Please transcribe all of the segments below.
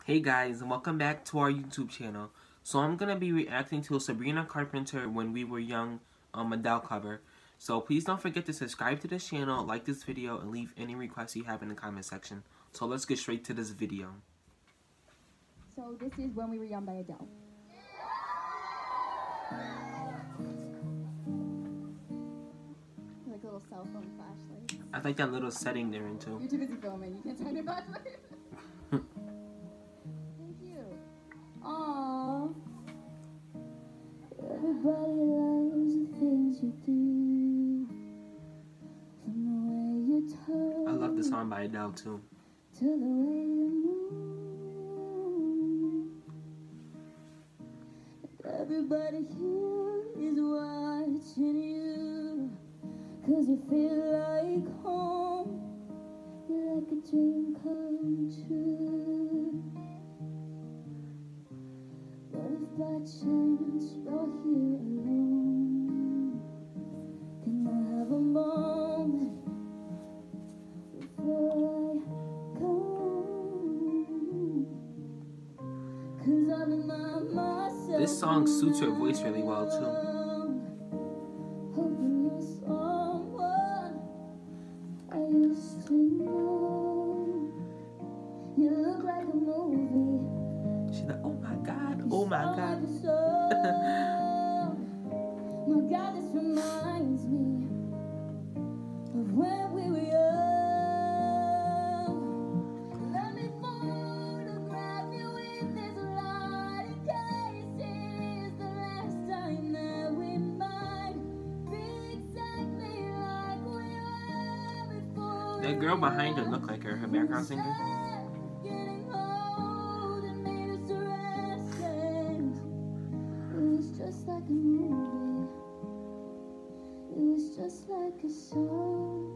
Hey guys, and welcome back to our YouTube channel. So I'm going to be reacting to a Sabrina Carpenter When We Were Young Adele cover. So please don't forget to subscribe to this channel, like this video, and leave any requests you have in the comment section. So let's get straight to this video. So this is When We Were Young by Adele. Like a little cell phone flashlight. I like that little setting they're into. You're too busy filming, you can't turn your flashlight. Thank you. Aww. Everybody loves the things you do, from the way you talk. I love the song by Adele too. To the way you move. Everybody here is watching you, 'cause you feel like home. You're like a dream come true. But if by chance you're here alone, can I have a moment before I go? 'Cause I remind myself This song suits her voice really well too. hoping you're someone I used to know. You look like a movie. She's like, oh my god, oh my god. My God, this reminds me of when we were young. Let me photograph you with this light, in case it is the last time that we might be exactly like we were before. That girl behind her looked like her background singer. Getting old and made us restless. It was just like a movie. It was just like a song.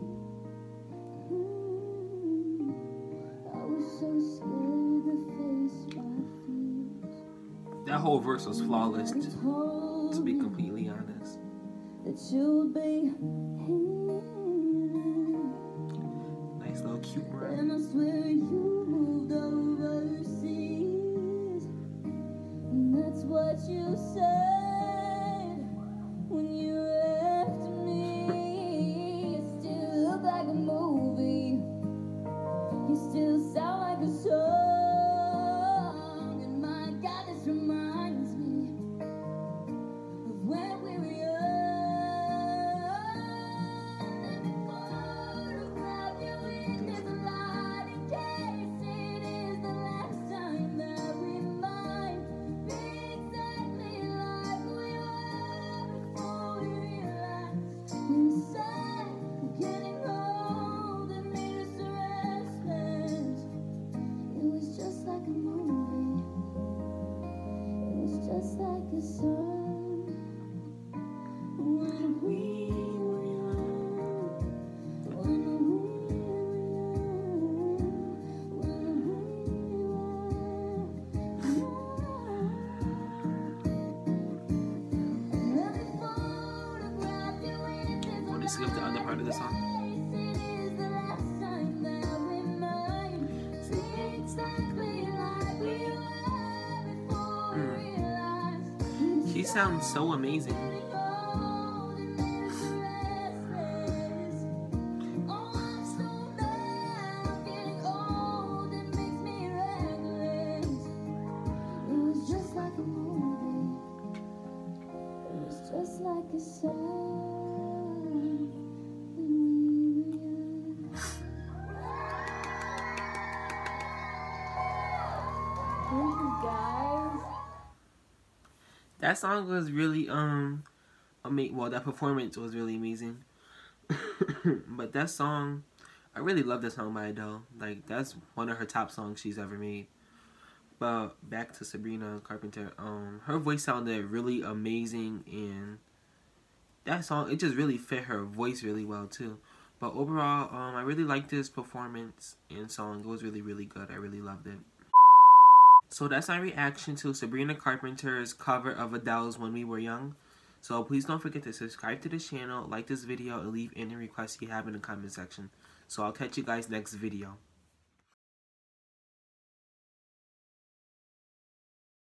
I was so scared to face my fears. That whole verse was flawless, You to told be me completely honest. that you'd be here. Nice little cute rhyme. And I swear you moved overseas, and that's what you said when you left me. You still look like a movie. You still sound like a song. And my God, this reminds me of when we were young. Let me photograph you with this light, in case it is the last time that we might be exactly like we were before we realized. We said we're getting old and made us restless. It was just like a movie. It was just like a song. When we were young, when we were young, when we were young. Let me photograph you with this Want to skip the other part of the song? it is the last time that we might be exactly like we were before we realized. She sounds so amazing. Getting old and made us restless. Oh, I'm so bad. Getting old, it makes me reckless. It was just like a movie. It was just like a song when we were young. Thank you, guys. That song was really well, that performance was really amazing. But that song, I really love that song by Adele. Like, that's one of her top songs she's ever made. But back to Sabrina Carpenter, her voice sounded really amazing, and that song, it just really fit her voice really well too. But overall, I really liked this performance and song. It was really, really good. I really loved it. So that's my reaction to Sabrina Carpenter's cover of Adele's When We Were Young. So please don't forget to subscribe to this channel, like this video, and leave any requests you have in the comment section. So I'll catch you guys next video.